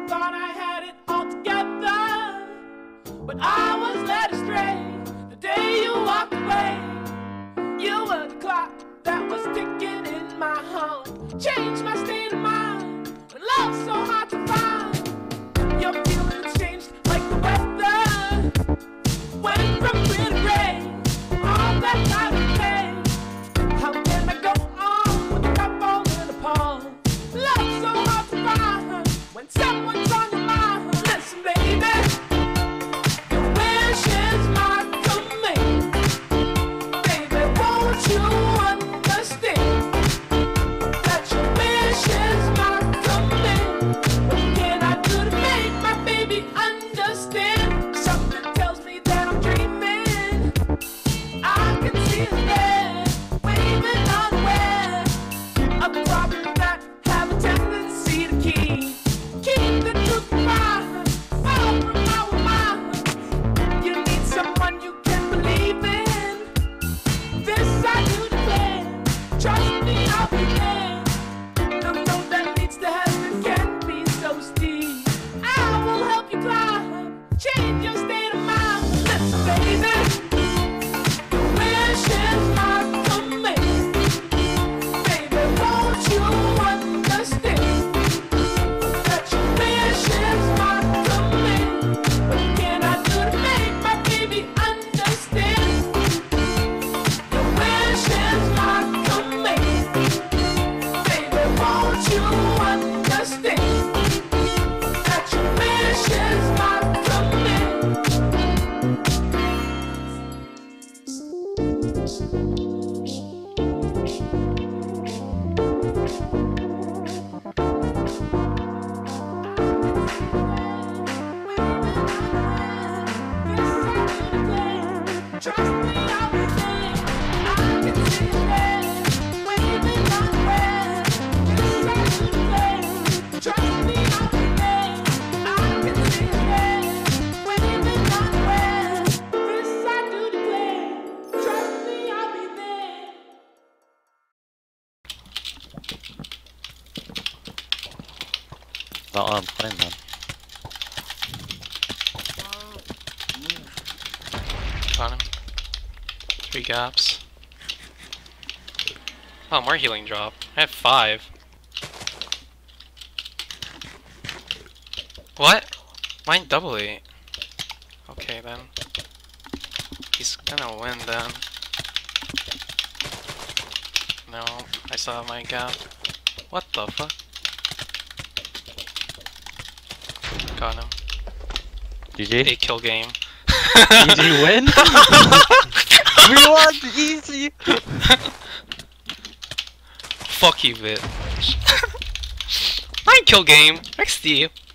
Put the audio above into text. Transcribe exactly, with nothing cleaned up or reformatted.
thought I had it all together, but I was led astray the day you walked away. You were the clock that was ticking in my heart, changed my state of mind when love's so hard to find. Your feelings changed like the weather, went from clear to gray, all that I would pay. How can I go on with the cup falling apart? Love's so hard to find when someone's on your mind. Listen, baby, your wish is my command. Baby, won't you understand that your wish is my command? What can I do to make my baby understand? Something tells me that I'm dreaming. I can see it there, waving unaware of the problems that have a tendency to keep keep the truth from far from our minds. You need someone you can believe in. This I do declare. Trust me, I'll be there. The road that leads to heaven can be so steep. I will help you climb, change your state of mind. Listen, baby, your wish is my command. Baby, won't you understand that your wish is my command? What can I do to make my baby understand? Your wish is my command. Baby, won't you understand that your wish is my command? Trust me, I'll be there. I can see it there, waving unaware. This I do declare. Trust me, I'll be there. I can see it there, waving unaware. This I do declare. Trust me, I'll be there. Not what I'm playing then. Got him. Three gaps. Oh, more healing drop. I have five. What? Mine double eight. Okay then. He's gonna win then. No, I still have my gap. What the fuck? Got him. G G? Eight kill game. G G win? We won! Easy! Fuck you, bitch. Nine kill game. Next to you.